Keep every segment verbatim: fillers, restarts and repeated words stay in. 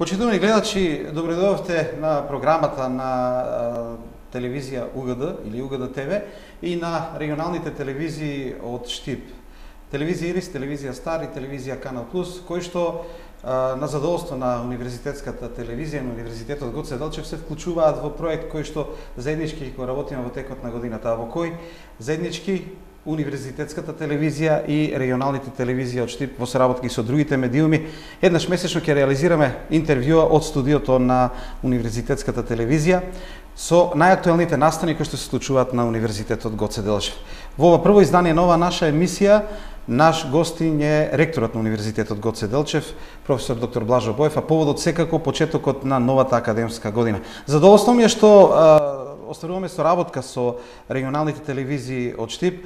Почитувани гледачи, добредојавте на програмата на телевизија УГД или УГД ТВ и на регионалните телевизии од Штип. Телевизија Ирис, телевизија Стар и телевизија Канал Плюс, кои што на задоволство на универзитетската телевизија, на Универзитетот Гоце Делчев се вклучуваат во проект кој што заеднички го работиме во текот на годината, а во кој заеднички Универзитетската телевизија и регионалните телевизии од Штип во соработка и со другите медиуми еднаш месечно ќе реализираме интервјуа од студиото на Универзитетската телевизија со најактуелните настани кои што се случуваат на Универзитетот Гоце Делчев. Во ова прво издание на оваа наша емисија наш гостин е ректорот на Универзитетот Гоце Делчев, професор доктор Блажо Боев, а поводот секако почетокот на новата академска година. Задоволство ми е што остваруваме соработка со регионалните телевизии од Штип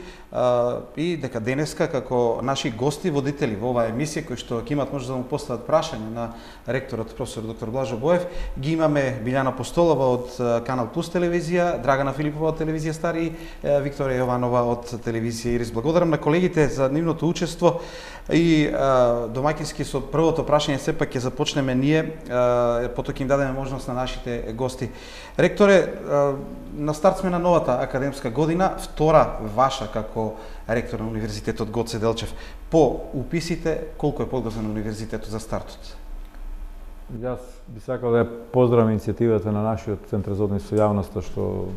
и дека денеска како наши гости, водители во оваа емисија, кои што ќе имат може да му постават прашања на ректорот професор доктор Блажо Боев, ги имаме Билјана Постолова од Канал Плюс телевизија, Драгана Филипова од телевизија Стар и Викторија Јованова од телевизија Ирис. Благодарам на колегите за нивното учество и домаќински со првото прашање сепак ќе започнеме ние, потоа ќе им дадеме можност на нашите гости. Ректоре, на старт сме на новата академска година, втора ваша како ректор на Универзитетот Гоце Делчев. По уписите, колку е подготвен универзитетот за стартот? Јас би сакал да ја поздравам иницијативата на нашиот Центар за однос со јавноста што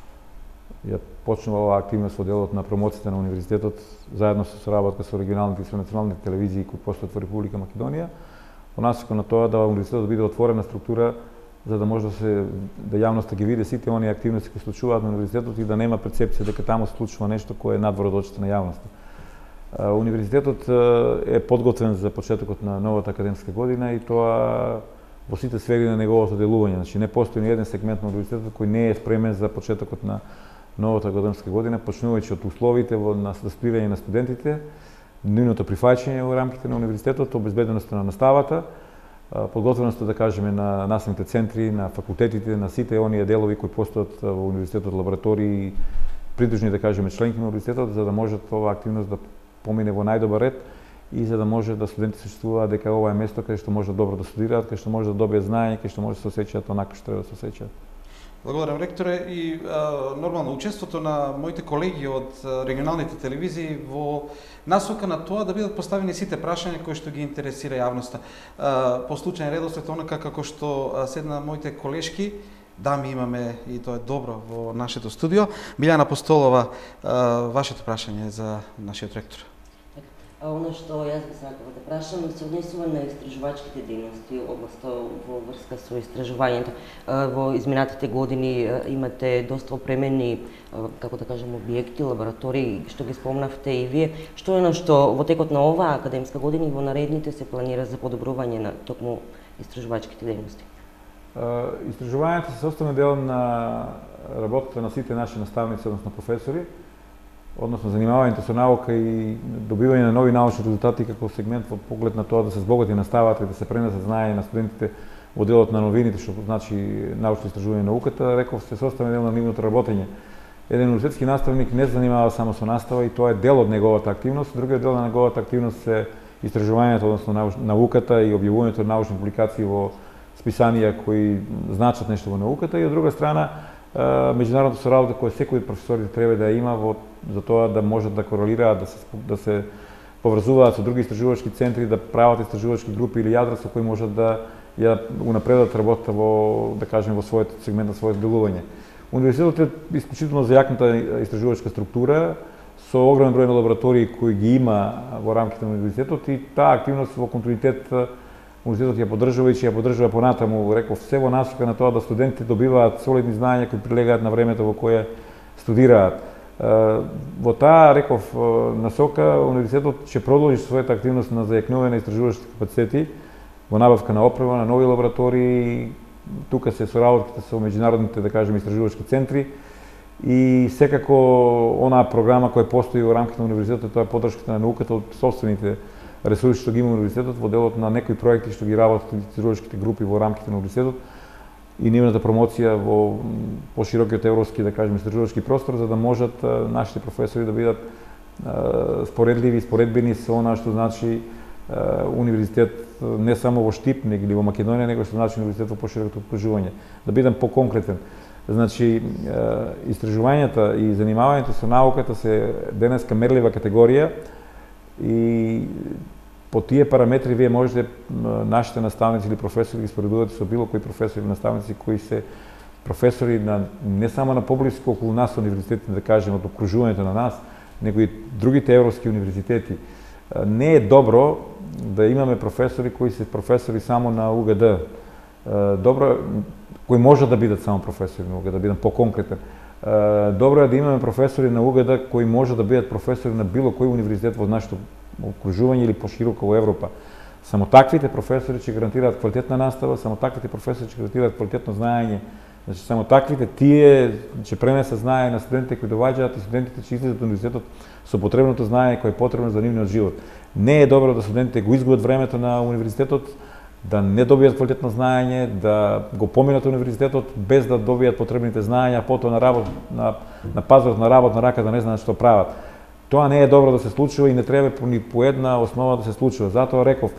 ја почнува оваа активност во делот на промоцијата на универзитетот заедно со соработка со регионалните и со националните телевизии кои постојат во Република Македонија, во насока на тоа да универзитетот биде отворена структура за да може да се да јавноста ги види сите оние активности кои се случуваат на универзитетот и да нема перцепција дека таму се случува нешто кое е надвор од очите на јавноста. Универзитетот е подготвен за почетокот на новата академска година и тоа во сите сфери на неговото делување. Значи не постои ни еден сегмент на универзитетот кој не е спремен за почетокот на новата академска година, почнувајќи од условите во на студирање на студентите, нивното прифаќање во рамките на универзитетот, обезбеденоста на наставата, подготвеноста, да кажеме, на наставните центри, на факултетите, на сите оние делови кои постојат во универзитетот, лаборатории, придружни, да кажеме, членки на универзитетот, за да може оваа активност да помине во најдобар ред и за да може да студенти се чувствуваат дека ова е место каде што може добро да студираат, каде што може да добијат знаење, каде што може да се осеќаат онака што треба да се осеќаат. Благодарам, ректоре, и а, нормално учеството на моите колеги од регионалните телевизии во насока на тоа да бидат поставени сите прашања кои што ги интересира јавноста. А, по случајен редослед, онака како што седна моите колешки, дами имаме и тоа е добро во нашето студио. Билјана Постолова, а, вашето прашање за нашиот ректор. А оно што јас би сакала да прашам се однесува на истражувачките дејности, односно во врска со истражувањето. Во изминатите години имате доста опремени, како да кажем, објекти, лаборатории, што ги спомнавте и вие. Што е на што во текот на оваа академска година и во наредните се планира за подобрување на токму истражувачките дејности? Истражувањето се составен дел на работата на сите наши наставници, односно професори, односно занимавањето со наука и добивање на нови научни резултати како сегмент во поглед на тоа да се збогати наставата и да се пренесат знаења на студентите во делот на новините, што значи научно истражување на науката, реков се составен дел на нивното работење. Еден универзитетски наставник не се занимава само со настава и тоа е дел од неговата активност, другиот дел на неговата активност е истражувањето, односно науката и објавувањето на научни публикации во списанија кои значат нешто во науката и од друга страна меѓународната соработа која секој од професорите треба да има во за тоа да можат да корелираат, да се да се поврзуваат со други истражувачки центри, да прават истражувачки групи или јадра со кои можат да ја унапредат работата во, да кажеме, во својот сегмент на своето делување. Универзитетот е исклучително зајакната истражувачка структура со огромен број на лаборатории кои ги има во рамките на универзитетот и таа активност во континуитет универзитетот ја поддржува и ќе ја поддржува понатаму, реков, се во насока на тоа да студентите добиваат солидни знаења кои прилегаат на времето во кое студираат. Во таа, реков, насока универзитетот ќе продолжи својата активност на зајакнување на истражувачки капацитети во набавка на опрема, на нови лаборатории, тука се соработките со меѓународните, да кажеме, истражувачки центри и секако онаа програма која постои во рамките на универзитетот, тоа е поддршката на науката од собствените ресурси што ги има универзитетот во делот на некои проекти што ги работат истражувачките групи во рамките на универзитетот и нивната промоција во поширокиот европски, да кажеме, истражувачки простор за да можат нашите професори да бидат споредливи и споредбени со она што значи универзитет не само во Штип, или во Македонија, него што значи универзитет во поширокото опкружување. Да бидам поконкретен. Значи, истражувањата и занимавањето со науката се денеска мерлива категорија и по тие параметри вие можете нашите наставници или професори ги споредувате со било кои професори или наставници кои се професори на, не само на поблиско околу нас универзитети, да кажем, од окружувањето на нас, него и другите европски универзитети. Не е добро да имаме професори кои се професори само на У Г Д. Добро, кои можат да бидат само професори на У Г Д, да бидам по-конкретен. Добро е да имаме професори на У Г Д кои можат да бидат професори на било кој универзитет во нашето окружување или пошироко во Европа. Само таквите професори ќе гарантираат квалитетна настава, само таквите професори ќе гарантираат квалитетно знаење. Значи, само таквите тие ќе пренесат знаење на студентите кои доаѓаат и студентите ќе излезат од универзитетот со потребното знаење кое е потребно за нивниот живот. Не е добро да студентите го изгубат времето на универзитетот, да не добијат квалитетно знаење, да го поминат универзитетот без да добијат потребните знаења, а потоа на работ на на пазарот на работна рака да не знаат што прават. Тоа не е добро да се случува и не треба ни по една основа да се случува. Затоа реков,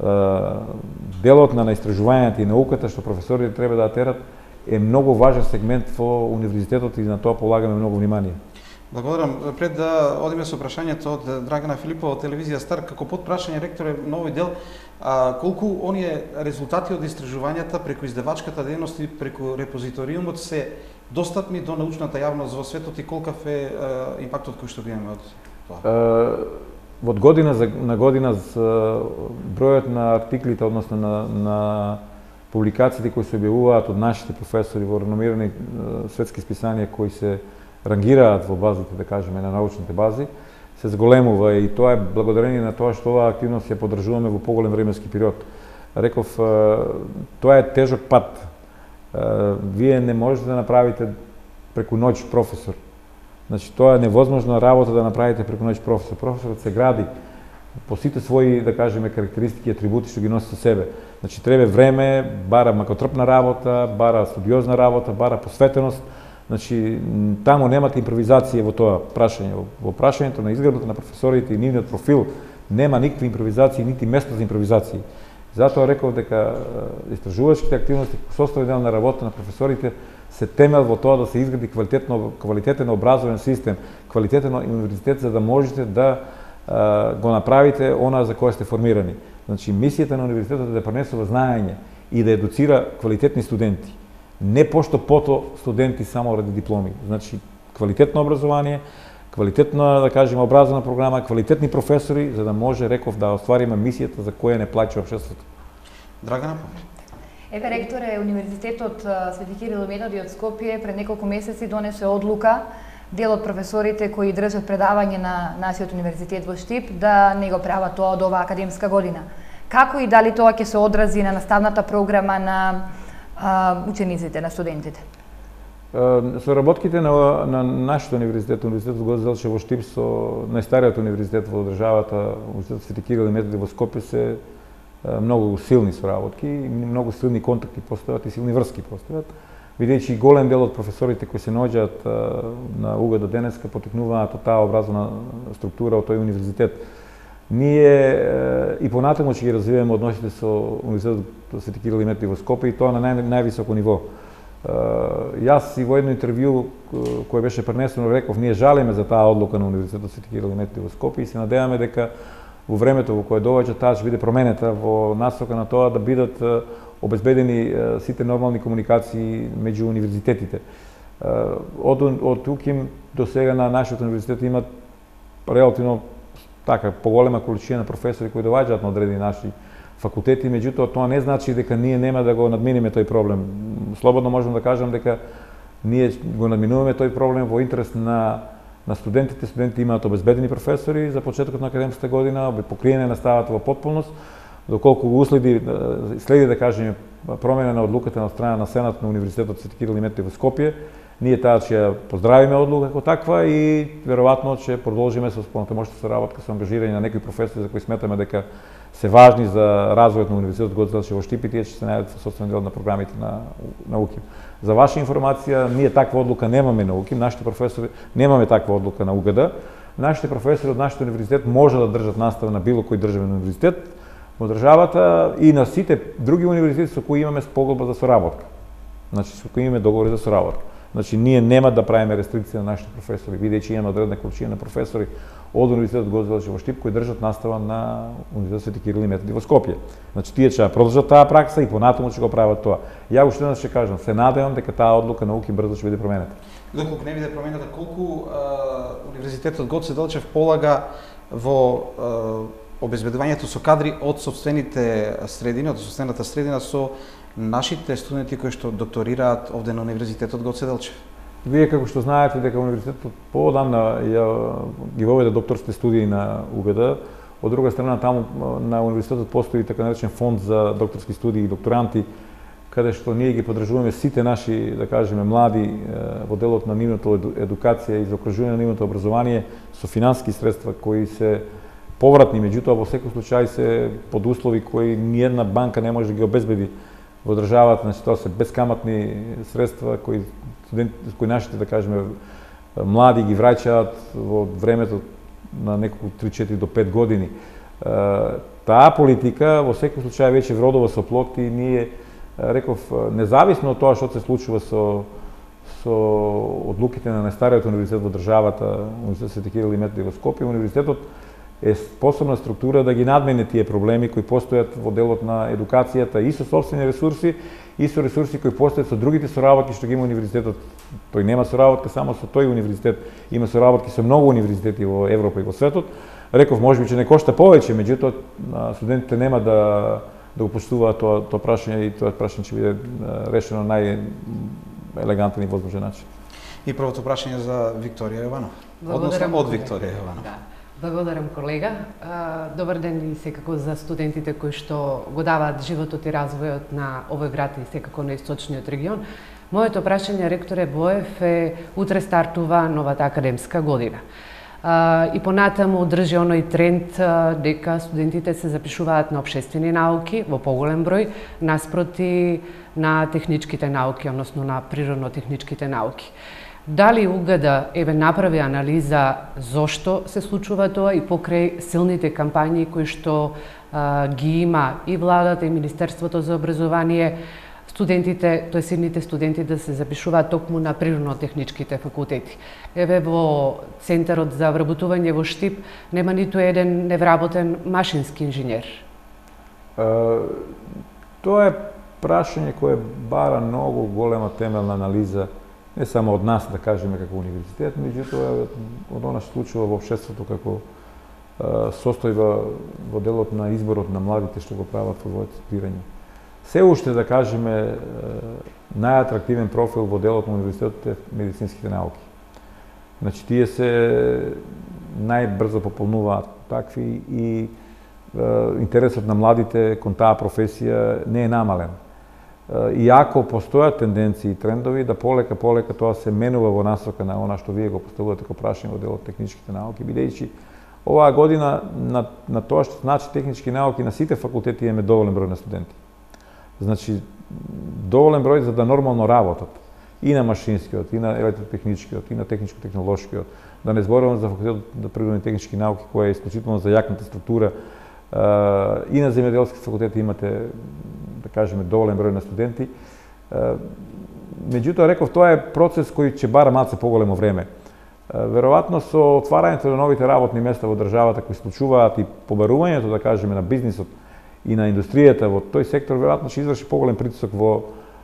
делот на истражувањата и науката што професорите треба да терат е многу важен сегмент во универзитетот и на тоа полагаме многу внимание. Благодарам. Пред да одиме со прашањето од Драгана Филипова од телевизија Стар, како подпрашање ректоре на овој дел, а, колку оние резултати од истражувањата преку издавачката дејност и преку репозиториумот се достапни до научната јавност во светот и колкав е а, импактот кој што го имаме од тоа? Од година за, на година бројот на артиклите, односно на, на публикациите кои се објавуваат од нашите професори во реномирани светски списанија кои се рангираат во базите, да кажеме, на научните бази, се зголемува и тоа е благодарение на тоа што оваа активност ја поддржуваме во поголем временски период. Реков, тоа е тежок пат. Вие не можете да направите преку ноќ професор. Значи, тоа е невозможна работа да направите преку ноќ професор. Професорот се гради по сите своји, да кажеме, карактеристики и атрибути што ги носи со себе. Значи, треба време, бара макотрпна работа, бара студиозна работа, бара посветеност. Значи, таму немате импровизација во тоа прашање. Во прашањето на изградбата на професорите и нивниот профил нема никакви импровизации, нити место за импровизации. Затоа реков дека истражувачките активности, составен дел на работа на професорите, се темел во тоа да се изгради квалитетно, квалитетен образовен систем, квалитетен универзитет, за да можете да а, го направите она за кое сте формирани. Значи, мисијата на универзитетот е да пренесува знаење и да едуцира квалитетни студенти. Не пошто пото студенти само ради дипломи. Значи, квалитетно образование, квалитетна, да кажеме, образовна програма, квалитетни професори, за да може, реков, да оствариме мисијата за која не плаќа општеството. Драгана? Еве, ректоре, Универзитетот Свети Кирил и Методи од Скопје пред неколку месеци донесе одлука дел од професорите кои држат предавање на нашиот универзитет во Штип да не го прават тоа од оваа академска година. Како и дали тоа ќе се одрази на наставната програма на а, учениците, на студентите? Соработките на, на нашиот универзитет, Универзитетот Гоце Делчев во Штип, со најстариот универзитет во државата, Универзитетот Свети Кирил и Методи во Скопје, се многу силни соработки, многу силни контакти постојат и силни врски постојат, бидејќи голем дел од професорите кои се наоѓаат на У Г Д денеска потекнуваат од таа образовна структура од тој универзитет. Ние и понатаму ќе ги развиваме односите со Универзитетот Свети Кирил и Методи во Скопје и тоа на нај, највисоко ниво. Јас и во едно интервју кое беше пренесено реков, ние жалиме за таа одлука на Универзитетот Свети Кирил и Методи во Скопје и се надеваме дека во времето во кое доаѓа таа ќе биде променета во насока на тоа да бидат обезбедени сите нормални комуникации меѓу универзитетите. Од, од УКИМ до сега на нашиот универзитет имат релативно така поголема количина професори кои доаѓаат на одредени наши факултети, меѓутоа тоа не значи дека ние нема да го надминеме тој проблем. Слободно можам да кажам дека ние го надминуваме тој проблем во интерес на на студентите. Студентите имаат обезбедени професори за почетокот на академската година, покриене на ставата во потполност, доколку го уследи, следи да кажеме промена на одлуката на страна на Сенат на Универзитетот Свети Кирил и Методи во Скопје, ние таа ќе ја поздравиме одлука како таква и веројатно ќе продолжиме со понатамошната работа со ангажирање на некои професори за кои сметаме дека се важни за развојот на Универзитетот Гоце Делчев во Штип и тие ќе се најдат во собствен дел на програмите на на УКИМ. За ваша информација, ние таква одлука немаме на УКИМ, нашите професори немаме таква одлука на У Г Д. нашите професори од нашиот универзитет може да држат настава на било кој државен универзитет во државата и на сите други универзитети со кои имаме споголба за соработка. Значи со кои имаме договори за соработка. Значи ние нема да правиме рестрикции на нашите професори, бидејќи имаме одредена количина на професори од Универзитетот Гоце Делчев во Штип кои држат настава на Универзитетот Свети Кирил и Методи во Скопје. Значи тие ќе продолжат таа пракса и понатаму ќе го прават тоа. Ја уште еднаш ќе кажам, се надевам дека таа одлука науки брзо ќе биде променета. Доколку не биде променета, колку а, Универзитетот Гоце Делчев полага во а, обезбедувањето со кадри од собствените средини, од собствената средина со нашите студенти кои што докторираат овде на Универзитетот Гоце Делчев? Вие како што знаете дека универзитетот поодамна ја ги воведе докторските студии на УГД, од друга страна таму на универзитетот постои така наречен фонд за докторски студии и докторанти, каде што ние ги поддржуваме сите наши, да кажеме, млади во делот на нивната едукација и за окружување на нивното образование со финансиски средства кои се повратни, меѓутоа во секој случај се под услови кои ниедна банка не може да ги обезбеди во државата, значи тоа се бескаматни средства кои студенти, кои нашите, да кажеме, млади ги враќаат во времето на неколку три четири до пет години. Таа политика во секој случај веќе вродува со плод и ние, реков, независно од тоа што се случува со со одлуките на најстариот универзитет во државата, Универзитетот Свети Кирил и Методи во Скопје, универзитетот е способна структура да ги надмине тие проблеми кои постојат во делот на едукацијата и со собствени ресурси и со ресурси кои постојат со другите соработки што ги има универзитетот. Тој нема соработка само со тој универзитет, има соработки со многу универзитети во Европа и во светот. Реков, можеби ќе не кошта повеќе, меѓутоа студентите нема да да го поштуваат тоа тоа прашање и тоа прашање ќе биде решено на најелегантен и возможен начин. И првото прашање за Викторија Јованов. Благодарам од Викторија Јованов. Да. Благодарам, колега. Добар ден и секако за студентите кои што го даваат животот и развојот на овој град и секако на источниот регион. Моето прашање, ректоре Боев, е утре стартува новата академска година. И понатаму држи оној тренд дека студентите се запишуваат на општествени науки во поголем број, наспроти на техничките науки, односно на природно-техничките науки. Дали УГД еве направи анализа зошто се случува тоа и покрај силните кампањи кои што а, ги има и владата и Министерството за образование, студентите, тој сидните студенти да се запишуваат токму на природно-техничките факултети. Еве во Центарот за вработување во Штип нема ниту еден невработен машински инженер. Uh, тоа е прашање кое бара многу голема темелна анализа, не само од нас, да кажеме, како универзитет, меѓутоа од она што случува во општеството како uh, состојба во делот на изборот на младите што го прават во своето студирање. Се уште, да кажеме, најатрактивен профил во делот на универзитетот е медицинските науки. Значи, тие се најбрзо пополнуваат такви и е, интересот на младите кон таа професија не е намален. Е, иако постојат тенденции и трендови да полека полека тоа се менува во насока на она што вие го поставувате како прашање во делот техничките науки, бидејќи оваа година на, на тоа што значи технички науки на сите факултети имаме доволен број на студенти. Значи, доволен број за да нормално работат и на машинскиот, и на електротехничкиот, и на техничко-технолошкиот. Да не зборувам за факултетот за природни технички науки, која е исклучително за јакната структура. И на земјоделски факултети имате, да кажеме, доволен број на студенти. Меѓутоа, реков, тоа е процес кој ќе бара малце поголемо време. Веројатно со отварањето на новите работни места во државата кои случуваат и побарувањето, да кажеме, на бизнисот и на индустријата во тој сектор, веројатно ќе изврши поголем притисок во,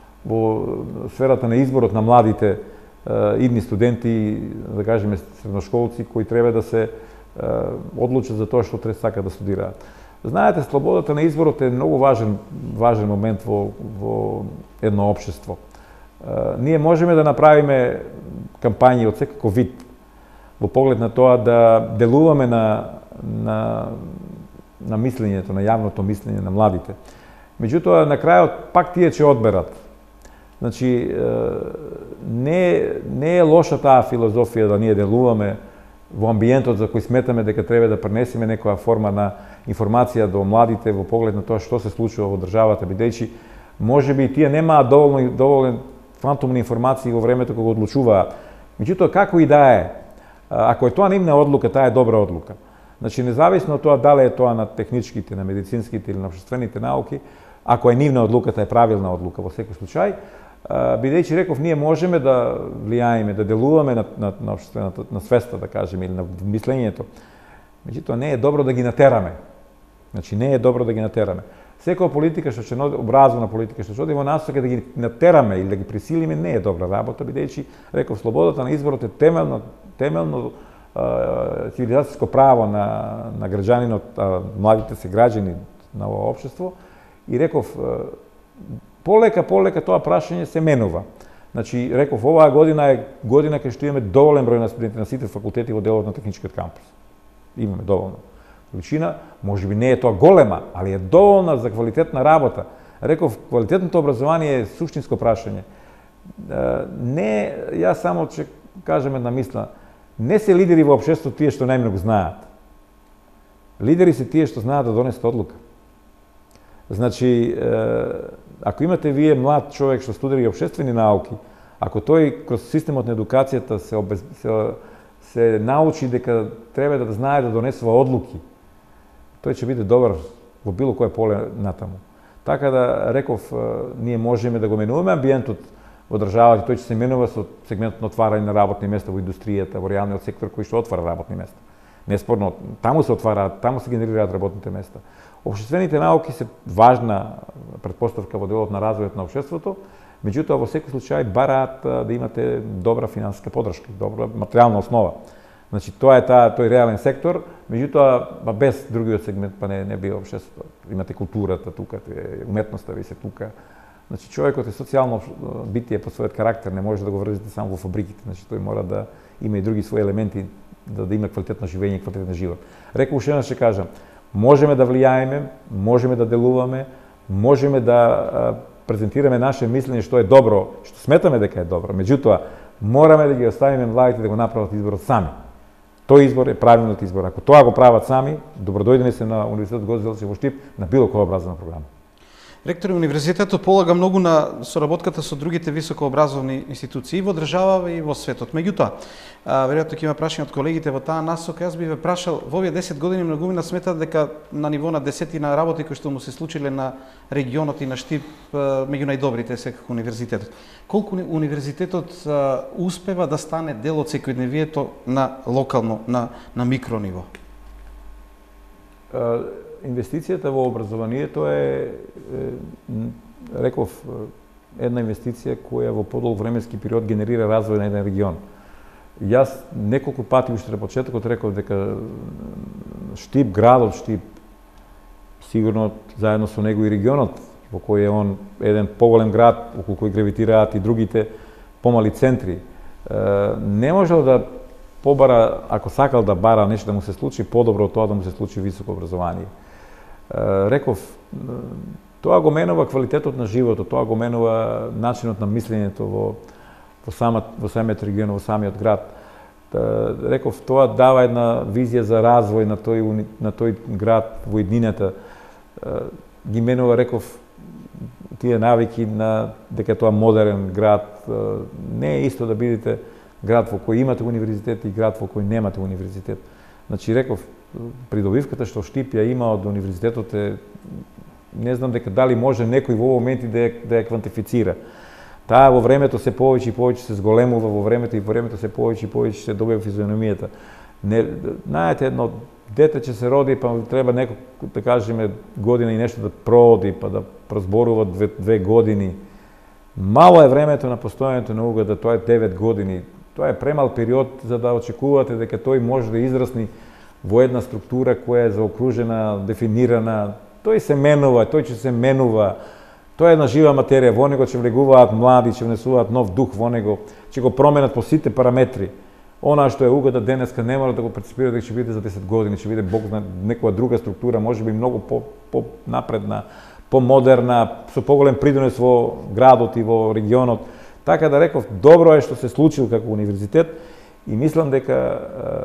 во сферата на изборот на младите е, идни студенти, да кажеме средношколци, кои треба да се е, одлучат за тоа што треба сакаат да студираат. Знаете, слободата на изборот е многу важен, важен момент во, во едно општество. Е, ние можеме да направиме кампањи од секако вид во поглед на тоа да делуваме на, на на мислењето, на јавното мислење на младите. Меѓутоа, на крајот, пак тие ќе одберат. Значи, не, не е лоша таа филозофија да ние делуваме во амбиентот за кој сметаме дека треба да пренесеме некоја форма на информација до младите во поглед на тоа што се случува во државата, бидејќи можеби и тие немаат доволно доволен фантомни информации во времето кога одлучуваат. Меѓутоа, како и да е, Ако е тоа нивна одлука, таа е добра одлука. Значи, независно од тоа дали е тоа на техничките, на медицинските или на општествените науки, ако е нивна одлука, таа е правилна одлука во секој случај, бидејќи реков, ние можеме да влијаеме, да делуваме на, на, на, општествената, на свеста, да кажеме, или на мислењето. Меѓутоа, не е добро да ги натераме. Значи, не е добро да ги натераме. Секоја политика што ќе образовна политика што ќе оди во насока да ги натераме или да ги присилиме не е добра работа, бидејќи реков слободата на изборот е темелно темелно цивилизацијско право на на граѓанинот, младите се граѓани на овој општество и реков полека полека тоа прашање се менува. Значи реков оваа година е година кај што имаме доволен број на студенти на сите факултети во делот на техничкиот кампус. Имаме доволно величина, може би не е тоа голема, али е доволна за квалитетна работа. Реков, квалитетното образование е суштинско прашање. Не, јас само ќе кажем една мисла, не се лидери во општеството тие што најмногу знаат. Лидери се тие што знаат да донесат одлука. Значи, ако имате вие млад човек што студира општествени науки, ако тој кроз системот на едукацијата се, обез... се, се научи дека треба да знае да донесува одлуки, тој ќе биде добар во било кое поле натаму. Така да, реков, ние можеме да го менуваме амбиентот во државата, тој ќе се менува со сегментот на отварање на работни места во индустријата, во реалниот сектор кој што отвара работни места. Неспорно, таму се отвараат, таму се генерираат работните места. Општествените науки се важна претпоставка во делот на развојот на општеството, меѓутоа во секој случај бараат да имате добра финансиска поддршка, добра материјална основа. Значи, тоа е таа, тој реален сектор, меѓутоа, без другиот сегмент, па не, не би општеството. Имате културата тука, уметноста ви се тука. Значи, човекот е социјално битие по својот карактер, не може да го врзите само во фабриките. Значи, тој мора да има и други своји елементи, да, да има квалитетно живење и квалитетен живот. Реков уште еднаш ќе кажам, можеме да влијаеме, можеме да делуваме, можеме да а, презентираме наше мислење што е добро, што сметаме дека е добро. Меѓутоа, мораме да ги оставиме младите да го направат изборот сами. Тој избор е правилниот избор. Ако тоа го прават сами, добродојдени се на Универзитетот Гоце Делчев во Штип на било која образовна програма. Ректор, универзитетот полага многу на соработката со другите високообразовни институции во држава и во светот. Меѓутоа, веројатно ќе има прашање од колегите во таа насока. Јас би ве прашал, во овие десет години многумина сметаат дека на ниво на десетина работи кои што му се случиле на регионот и на Штип, меѓу најдобрите секако универзитетот. Колку универзитетот успева да стане дел од секојдневието на локално, на на микро ниво? Инвестицијата во образованието е, е реков, една инвестиција која во подолг временски период генерира развој на еден регион. Јас неколку пати уште на почетокот реков дека Штип, градот Штип, сигурно заедно со него и регионот, во кој е он еден поголем град, околу кој гравитираат и другите помали центри, не можел да побара, ако сакал да бара нешто да му се случи, подобро од тоа да му се случи високо образование. Реков, тоа го менува квалитетот на животот, тоа го менува начинот на мислењето во во самиот во самиот регион, во самиот град. Реков, тоа дава една визија за развој на тој на тој град во иднината. Ги менува, реков, тие навики на дека тоа модерен град. Не е исто да бидете град во кој имате универзитет и град во кој немате универзитет. Значи, реков, придобивката што Штип ја има од универзитетот е, не знам дека дали може некој во моменти да ја, да ја квантифицира. Таа во времето се повеќе и повеќе се зголемува, во времето и во времето се повеќе и повеќе се добива физиономијата. Не, знаете, едно дете ќе се роди, па треба некој, да кажеме, година и нешто да проди, па да прозборува две, две години. Мало е времето на постојањето на угада, тоа е девет години. Тоа е премал период за да очекувате дека тој може да израсни во една структура која е заокружена, дефинирана. Тој се менува, тој ќе се менува. Тоа е една жива материја, во него ќе влегуваат млади, ќе внесуваат нов дух во него, ќе го променат по сите параметри. Она што е угада денеска не мора да го прецепира дека ќе биде за десет години, ќе биде Бог на некоја друга структура, можеби многу по, по напредна, помодерна, со поголем придонес во градот и во регионот. Така да реков, добро е што се случил како универзитет и мислам дека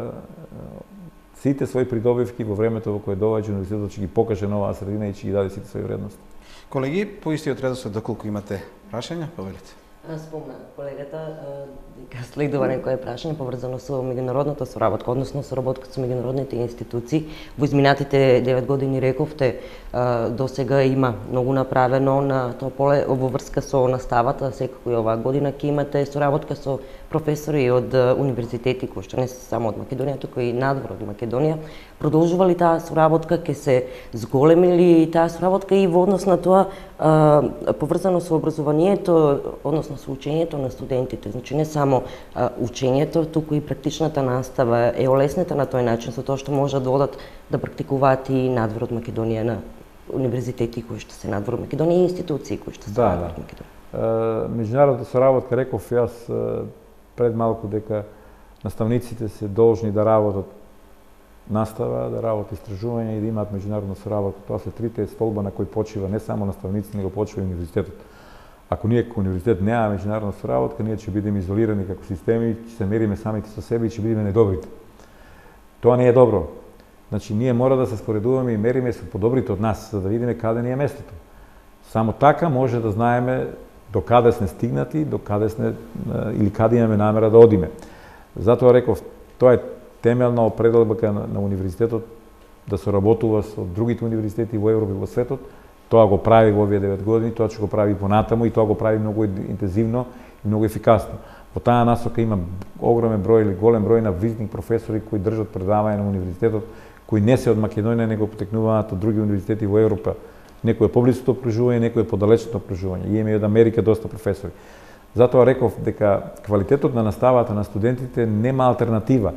сите своји придобивки во времето во кое доаѓа универзитетот ќе ги покаже на оваа средина и ќе ги даде сите своји вредности. Колеги, по истиот редослед, доколку имате прашања, повелете. Спомна колегата дека следува некое прашање поврзано со меѓународната соработка, односно соработка со меѓународните институции. Во изминатите девет години рековте до сега има многу направено на тоа поле во врска со наставата, секако и оваа година ќе имате соработка со професори од универзитети кои што не се само од Македонија, туку и надвор од Македонија. Продолжува ли таа соработка, ќе се зголеми ли таа соработка и во однос на тоа поврзано со образованието, односно со учењето на студентите, значи не само а, учењето, туку и практичната настава е олеснета на тој начин со тоа што можат да одат да практикуваат и надвор од Македонија на универзитети кои што се надвор од Македонија и институции кои што се да, надвор од Македонија. Да. Меѓународната соработка, реков јас пред малку дека наставниците се должни да работат настава, да работат истражување и да имаат меѓународна соработка. Тоа се трите столба на кои почива не само наставниците, него почива и универзитетот. Ако ние како универзитет немаме меѓународна соработка, ние ќе бидеме изолирани како системи, ќе се мериме самите со себе и ќе бидеме недобрите. Тоа не е добро. Значи, ние мора да се споредуваме и мериме со подобрите од нас, за да видиме каде ни е местото. Само така може да знаеме до каде сме стигнати, до каде сме или каде имаме намера да одиме. Затоа реков, тоа е темелна определба на, на универзитетот да соработува со другите универзитети во Европа и во светот. Тоа го прави во овие девет години, тоа ќе го прави понатаму и тоа го прави многу интензивно и многу ефикасно. Во таа насока има огромен број или голем број на визитни професори кои држат предавања на универзитетот, кои не се од Македонија, него потекнуваат од други универзитети во Европа. Некој е поблисното окружување, некој е подалечното окружување. И има и од Америка доста професори. Затоа реков дека квалитетот на наставата на студентите нема алтернатива.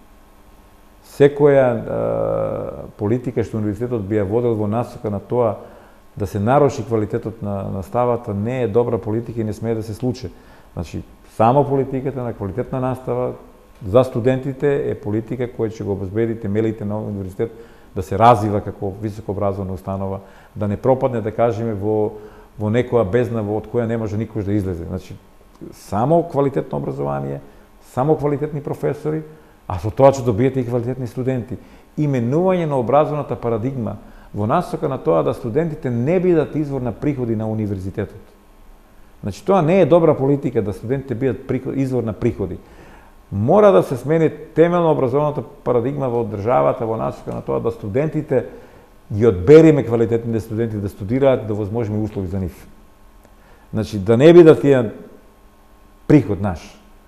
Секоја е, политика што универзитетот би ја водел во насока на тоа да се наруши квалитетот на наставата не е добра политика и не смее да се случи. Значи, само политиката на квалитетна настава за студентите е политика која ќе го обезбеди темелите на универзитет да се развива како високообразовна установа, да не пропадне, да кажеме, во, во некоја бездна од која не може никош да излезе. Значи, само квалитетно образование, само квалитетни професори, а со тоа ќе добиете и квалитетни студенти. Именување на образовната парадигма во насока на тоа да студентите не бидат извор на приходи на универзитетот. Значи, тоа не е добра политика да студентите бидат извор на приходи. Мора да се смени темелно образовната парадигма во државата во насока на тоа да студентите ги одбериме квалитетните студенти да студираат, да возможиме услови за нив. Значи, да не бидат тие приход наш.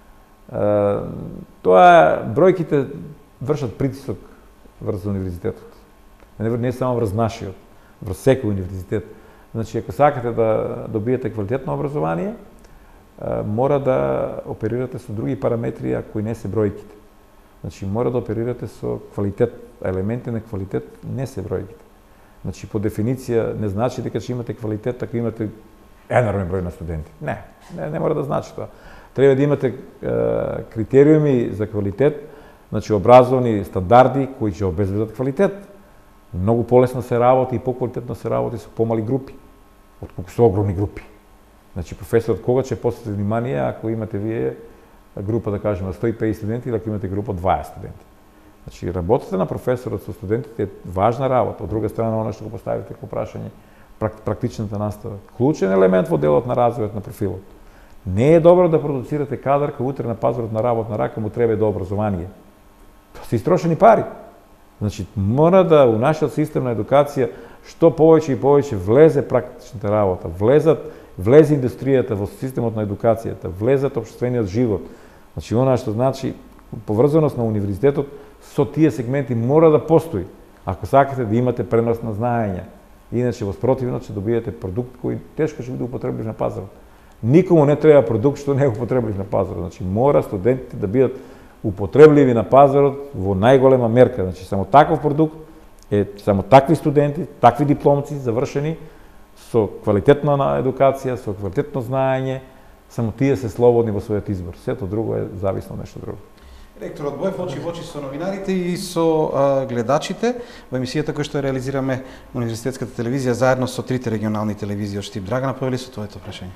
Тоа бројките вршат притисок врз универзитетот. Не само врз нашиот, врз секој универзитет. Значи, ако сакате да добиете квалитетно образование, мора да оперирате со други параметри, а кои не се бројките. Значи, мора да оперирате со квалитет, а елементи на квалитет не се бројките. Значи, по дефиниција не значи дека ќе имате квалитет ако имате енормен број на студенти. Не, не, не мора да значи тоа. Треба да имате е, критериуми за квалитет, значи образовни стандарди кои ќе обезбедат квалитет. Многу полесно се работи и поквалитетно се работи со помали групи, отколку со огромни групи. Значи, професорот кога ќе посвети внимание ако имате вие група, да кажеме, сто и петдесет студенти или ако имате група дваесет студенти. Значи, работата на професорот со студентите е важна работа. Од друга страна, оно што го поставите како прашање, практичната настава. Клучен елемент во делот на развојот на профилот. Не е добро да продуцирате кадар кој утре на пазарот на работна рака му треба до образование. Тоа се истрошени пари. Значи, мора да у нашиот систем на едукација што повеќе и повеќе влезе практичната работа, влезат, влезе индустријата во системот на едукацијата, влезат општествениот живот. Значи, она што значи поврзаност на универзитетот со тие сегменти мора да постои, ако сакате да имате пренос на знаења. Иначе, во спротивно, ќе добиете продукт кој тешко ќе биде употреблив на пазарот. Никому не треба продукт што не е употребливи на пазарот. Значи, мора студентите да бидат употребливи на пазарот во најголема мерка. Значи, само таков продукт е само такви студенти, такви дипломци завршени со квалитетна едукација, со квалитетно знаење, само тие се слободни во својот избор. Сето друго е зависно од нешто друго. Ректорот Боев очи во очи со новинарите и со а, гледачите во емисијата која што реализираме Универзитетската телевизија заедно со трите регионални телевизии од Штип. Драгана, повели со твоето прашање.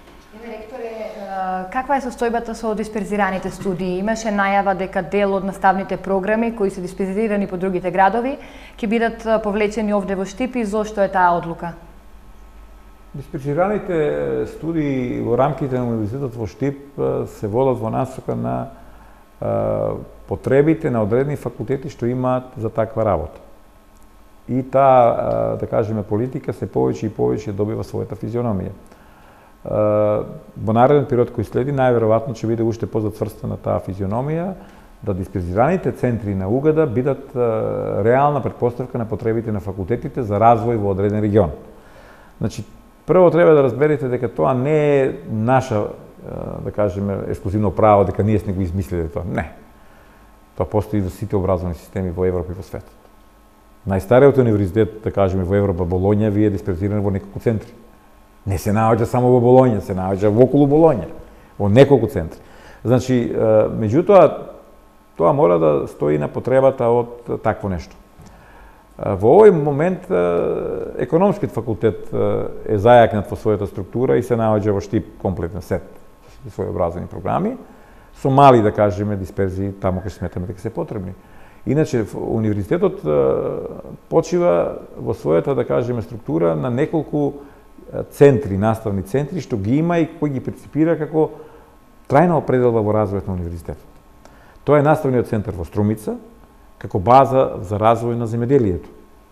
Каква е состојбата со дисперзираните студии? Имаше најава дека дел од наставните програми кои се дисперзирани по другите градови ќе бидат повлечени овде во Штип и зошто е таа одлука? Дисперзираните студии во рамките на Универзитетот во Штип се водат во насока на потребите на одредени факултети што имаат за таква работа. И таа, да кажеме, политика се повеќе и повеќе добива својата физиономија. Во нареден период кој следи, најверојатно ќе биде уште позацврстена таа физиономија, да дисперзираните центри на УГД бидат реална предпоставка на потребите на факултетите за развој во одреден регион. Значи, прво треба да разберете дека тоа не е наша, да кажеме, ексклузивно право, дека ние сме го измислиле тоа. Не. Тоа постои во сите образовни системи во Европа и во светот. Најстариот универзитет, да кажеме, во Европа, Болоња, ви е дисперзиран во неколку центри. Не се наоѓа само во Болоња, се наоѓа во околу Болоња, во неколку центри. Значи, меѓутоа, тоа мора да стои на потребата од такво нешто. Во овој момент економскиот факултет е зајакнат во својата структура и се наоѓа во Штип комплетен сет своји образовни програми, со мали, да кажеме, дисперзии таму кај сметаме дека се потребни. Иначе, универзитетот почива во својата, да кажеме, структура на неколку центри, наставни центри, што ги има и кои ги преципира како трајна определба во развојот на универзитетот. Тоа е наставниот центар во Струмица, како база за развој на земеделието.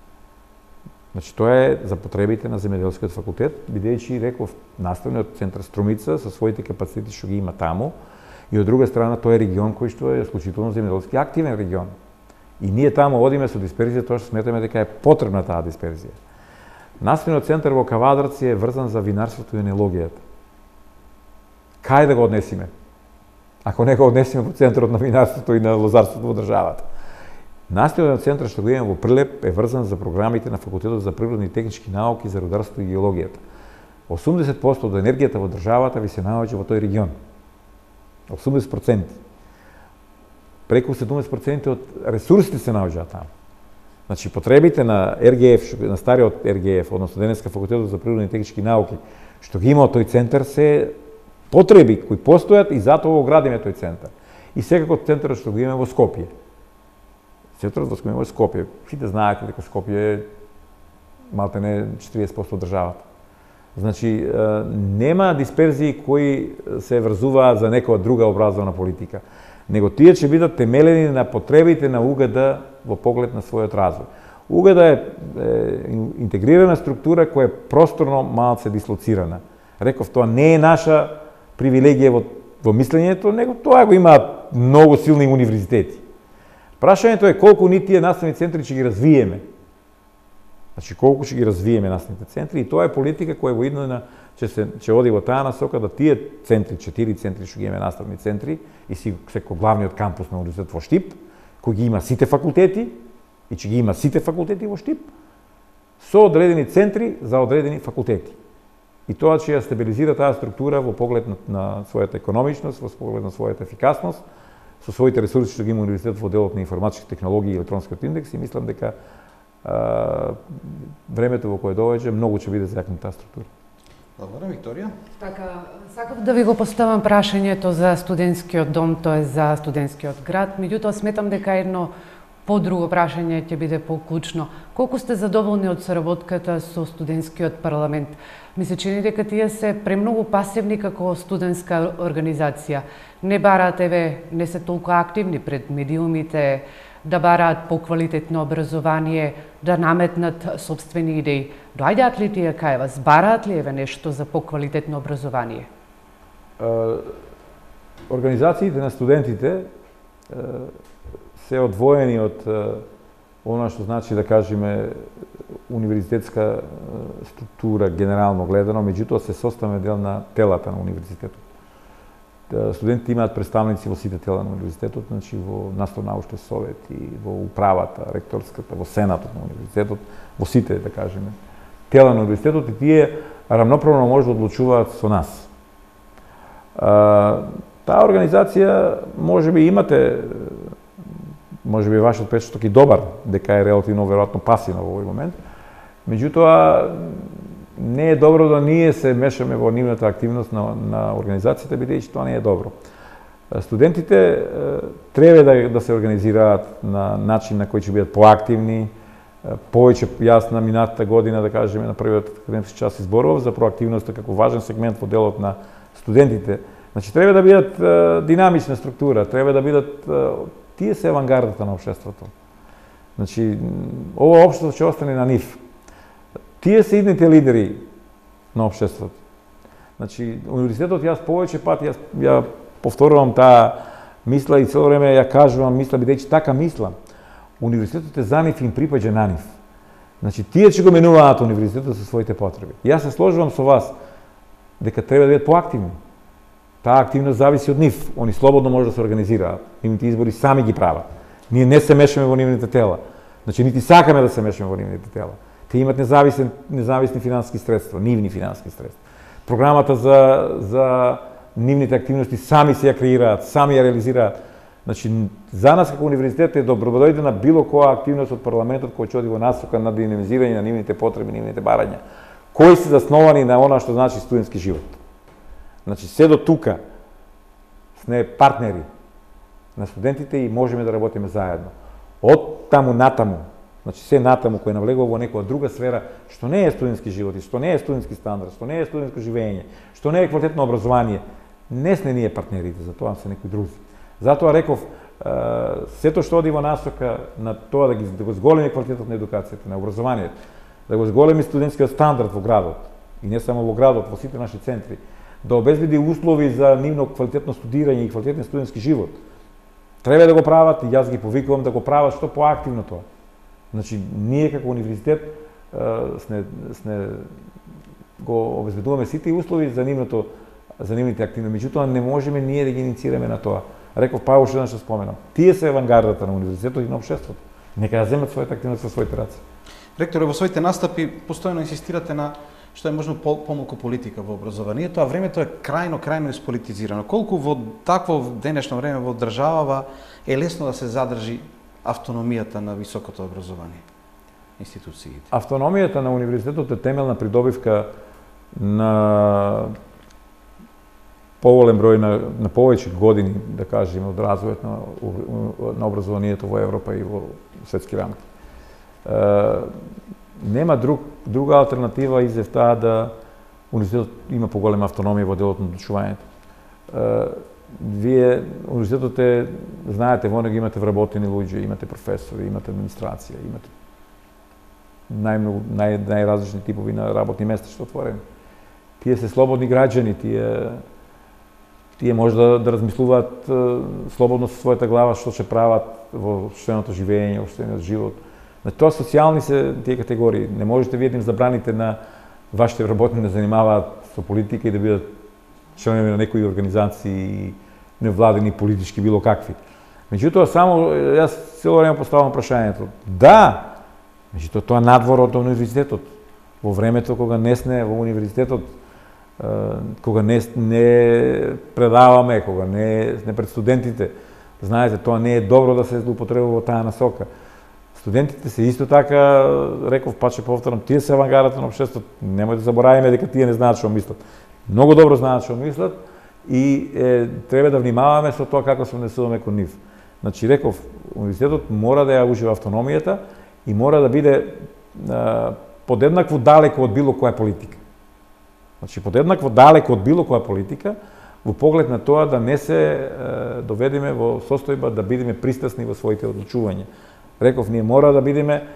Значи, тоа е за потребите на земеделскиот факултет, бидејќи, реков, наставниот центар Струмица со своите капацитети што ги има таму, и од друга страна тоа е регион кој што е исклучително земеделски активен регион. И ние таму одиме со дисперзија, тоа што сметаме дека е потребна таа дисперзија. Наставниот центар во Кавадарци е врзан за винарството и енологијата. Кај да го однесиме? Ако не го однесиме во центарот на винарството и на лозарството во државата. Наставниот центар што го имаме во Прилеп е врзан за програмите на Факултетот за природни и технички науки за рударството и геологијата. осумдесет проценти од енергијата во државата ви се наоѓа во тој регион. осумдесет проценти. Преку седумдесет проценти од ресурсите се наоѓаат таму. Значи, потребите на Ер Ге Еф, на стариот Ер Ге Еф, односно денеска Факултетот за природни и технички науки, што ги има тој центар, се потреби кои постојат и затоа го градиме тој центар. И секако центарот што го имаме во Скопје. Центарот во Скопје во Скопје. Сите знаете дека Скопје е малтене четириесет проценти од државата. Значи, нема дисперзии кои се врзуваат за некоја друга образовна политика, него тие ќе бидат темелени на потребите на УГД во поглед на својот развој. УГД е, е интегрирана структура која е просторно малце дислоцирана. Реков, тоа не е наша привилегија во, во мислењето, него тоа го имаат многу силни универзитети. Прашањето е колку ни тие наставни центри ќе ги развиеме. Значи, колку ќе ги развиеме наставните центри, и тоа е политика која во иднина ќе се ќе оди во таа насока да тие центри, четири центри што ги имаме наставни центри и секој главниот кампус на универзитетот во Штип, кој ги има сите факултети и ќе ги има сите факултети во Штип, со одредени центри за одредени факултети. И тоа ќе ја стабилизира таа структура во поглед на, на својата економичност, во поглед на својата ефикасност, со своите ресурси што ги има универзитетот во делот на информатички технологии и електронскиот индекс, и мислам дека а, времето во кое доаѓа многу ќе биде зајакната таа структура. Благодарам, Викторија. Така, сакав да ви го поставам прашањето за студентскиот дом, тоа е за студентскиот град, меѓутоа сметам дека едно подруго прашање ќе биде поклучно. Колку сте задоволни од соработката со студентскиот парламент? Ми се чини дека тие се премногу пасивни како студентска организација. Не бараат, еве, не се толку активни пред медиумите, да бараат поквалитетно образование, да наметнат собствени идеи. Доаѓаат ли тие кај вас? Бараат ли еве нешто за поквалитетно образование? Организациите на студентите се одвоени од она што значи, да кажеме, универзитетска структура генерално гледано, меѓутоа се составен дел на телата на универзитетот. Студентите имаат представници во сите тела на универзитетот, значи во наставно-научниот совет и во управата, ректорската, во сенатот на универзитетот, во сите, да кажеме, тела на универзитетот, и тие рамноправно може да одлучуваат со нас. Таа организација, можеби имате, можеби вашиот печаток и добар, дека е релативно веројатно пасивна во овој момент, меѓутоа не е добро да ние се мешаме во нивната активност на, на организацијата, бидејќи тоа не е добро. Студентите треба да, да се организираат на начин на кој ќе бидат поактивни, повеќе јас на минатата година, да кажеме, на првиот академски час изборував за проактивноста како важен сегмент во делот на студентите. Значи, треба да бидат е, динамична структура, треба да бидат, е, тие се авангардата на општеството. Значи, ова општество ќе остане на нив. Тие се идните лидери на општеството. Значи, универзитетот, јас повеќе пати, јас ја повторувам таа мисла и цело време ја кажувам, мисла, бидејќи така мислам. Универзитетот е за нив и им припаѓа на нив. Значи, тие ќе го менуваат универзитетот со своите потреби. Јас се сложувам со вас дека треба да бидат поактивни. Таа активност зависи од нив. Они слободно може да се организираат. Нивните избори сами ги прават. Ние не се мешаме во нивните тела. Значи, нити сакаме да се мешаме во нивните тела. Те имат независни, независни финансиски средства, нивни финансиски средства. Програмата за, за нивните активности сами се ја креираат, сами ја реализираат. Значи, за нас како универзитет е добродојде на било која активност од парламентот кој ќе оди во насока на динамизирање на нивните потреби, нивните барања, кои се засновани на она што значи студентски живот. Значи, се до тука сме партнери на студентите и можеме да работиме заедно. Од таму натаму, значи се натаму кој навлегува во некоја друга сфера, што не е студентски живот, што не е студентски стандард, што не е студентско живење, што не е квалитетно образование, не сме ние партнерите, за тоа се некои други. Затоа реков, сето што оди во насока на тоа да, ги, да го зголеми квалитетот на едукацијата, на образованието, да го зголеми студентскиот стандард во градот, и не само во градот, во сите наши центри, да обезбеди услови за нивно квалитетно студирање и квалитетен студентски живот, треба да го прават и јас ги повикувам да го прават што поактивно тоа. Значи, ние како универзитет сме, сме го обезбедуваме сите услови за нивното за нивните активни, меѓутоа не можеме ние да ги инициираме на тоа. Реков па уште еднаш споменам. Тие се авангардата на универзитетот и на општеството. Нека ја земат својата активност во своите раце. Ректоре, во своите настапи постојано инсистирате на што е можно помалку политика во образованието, а времето е крајно, крајно исполитизирано. Колку во такво денешно време во државава е лесно да се задржи автономијата на високото образование, институциите? Автономијата на универзитетот е темелна придобивка на поголем број на, на повеќе години, да кажеме, од развојот на, на образованието во Европа и во светски рамки. Е, нема друг, друга алтернатива изев таа да универзитетот има поголема автономија во делот на одлучувањето. Е, вие, универзитетот е, знаете, во него имате вработени луѓе, имате професори, имате администрација, имате најмногу, нај, најразлични типови на работни места што отворени. Тие се слободни граѓани, тие тие може да, да размислуваат е, слободно со својата глава што ќе прават во општеното живење, општениот живот. Значи, тоа социјални се тие категории. Не можете вие да им забраните на вашите работни да занимаваат со политика и да бидат членови на некои организации, невладени, политички, било какви. Меѓутоа, само јас цело време поставам прашањето. Да, меѓутоа тоа надвор од универзитетот. Во времето кога не сме во универзитетот, кога не, не предаваме, кога не сме пред студентите, знаете, тоа не е добро да се злоупотребува во таа насока. Студентите се исто така, реков, паче повторам, тие се авангардата на општеството. Немој да забораваме дека тие не знаат што мислат. Многу добро знаат што мислат и е, треба да внимаваме со тоа како се однесуваме кон нив. Значи, реков, универзитетот мора да ја ужива автономијата и мора да биде а, подеднакво далеко од било која политика. Значи, подеднакво далеко од било која политика, во поглед на тоа да не се е, доведеме во состојба да бидеме пристрасни во своите одлучувања. Реков, ние мора да бидеме, е,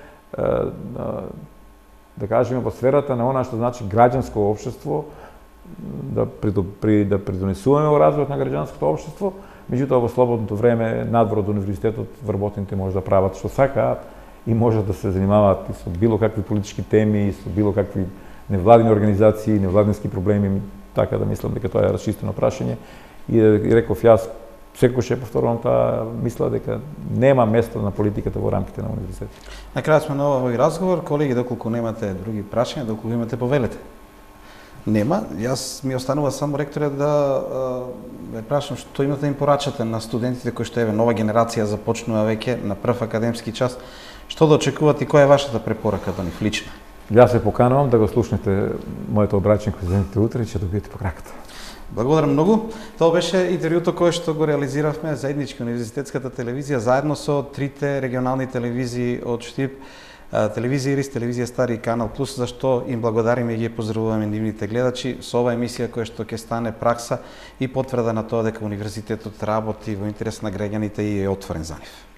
да кажеме, во сферата на она што значи граѓанско општество, да, при, да придонесуваме во развојот на граѓанското општество, меѓутоа во слободното време, надвор од универзитетот, вработените може да прават што сакаат и може да се занимаваат и со било какви политички теми, и со било какви невладини организации, невладински проблеми, така да мислам дека тоа е расчистено прашање. И, и реков јас, секој ќе повторувам таа мисла дека нема место на политиката во рамките на универзитетот. На крајот сме на овој разговор. Колеги, доколку немате други прашања, доколку имате, повелете. Нема. Јас ми останува само, ректоре, да ве прашам што имате да им порачате на студентите кои што еве нова генерација започнува веќе на прв академски час. Што да очекувате и која е вашата препорака до нив лична? Јас се поканувам да го слушнете моето обраќање кој студентите утре и ќе добиете пограката. Благодарам многу. Тоа беше интервјуто кое што го реализиравме заеднички универзитетската телевизија заедно со трите регионални телевизии од Штип. телевизија Ирис, телевизија Стари и Канал Плюс, зашто им благодариме и ги поздравуваме нивните гледачи со ова емисија која што ќе стане пракса и потврда на тоа дека универзитетот работи во интерес на граѓаните и е отворен за нив.